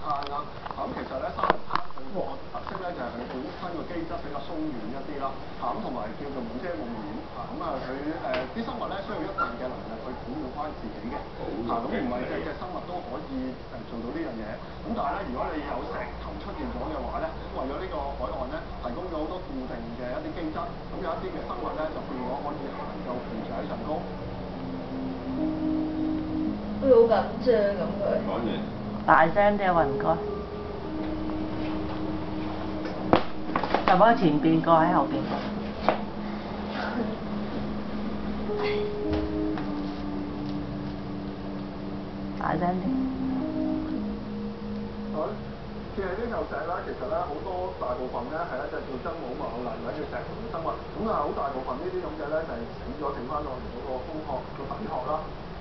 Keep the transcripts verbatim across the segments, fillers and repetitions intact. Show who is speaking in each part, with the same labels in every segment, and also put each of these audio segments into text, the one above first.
Speaker 1: 灘啦。咁其實咧，珊瑚灘佢個特色咧就係佢本身個基質比較鬆軟一啲啦。嚇咁同埋叫做冇遮冇掩。嚇咁啊佢誒啲生物咧需要一定嘅能力去保護翻自己嘅。嚇咁唔係隻隻生物都可以誒做到呢樣嘢。咁但係咧，如果你有石頭出現咗嘅話咧，為咗呢個海岸咧提供咗好多固定嘅一啲基質，咁有一啲嘅生物咧就變咗可以能夠扶持喺上高。
Speaker 2: 佢好緊張咁佢。
Speaker 3: 講完。
Speaker 4: 大聲啲啊，喂唔該。就放喺前邊，個喺後邊。大聲啲。
Speaker 1: 好，其實呢嚿石咧，其實咧好多大部分咧係一隻叫真武猛泥或者叫石龍嘅生物，咁啊好大部分呢啲咁嘅咧就係死咗剩翻落嚟嗰個空殼個底殼啦。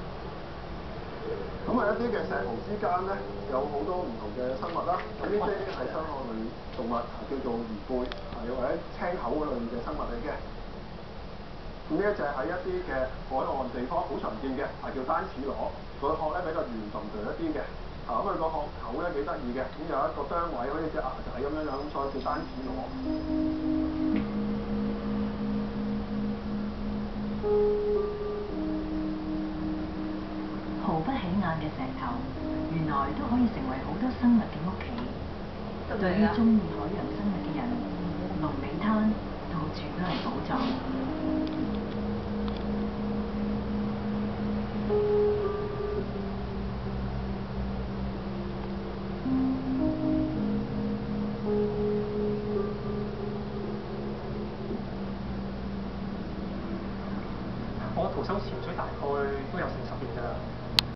Speaker 1: 咁啊一啲嘅石蠔之間咧有好多唔同嘅生物啦，咁呢啲係雙殼類動物，叫做魚貝，係或者青口嗰類嘅生物嚟嘅。咁呢一隻喺一啲嘅海岸地方好常見嘅，係叫單齒螺，佢殼咧比較圓潤潤一啲嘅。啊咁佢個殼口咧幾得意嘅，咁有一個雙位好似隻牙仔咁樣樣，咁所以叫單齒螺。
Speaker 5: 毫不起眼嘅石頭，原來都可以成為好多生物嘅屋企。對於中意海洋生物嘅人，龍尾灘到處都係寶藏。
Speaker 6: 我徒手潛水大概都有成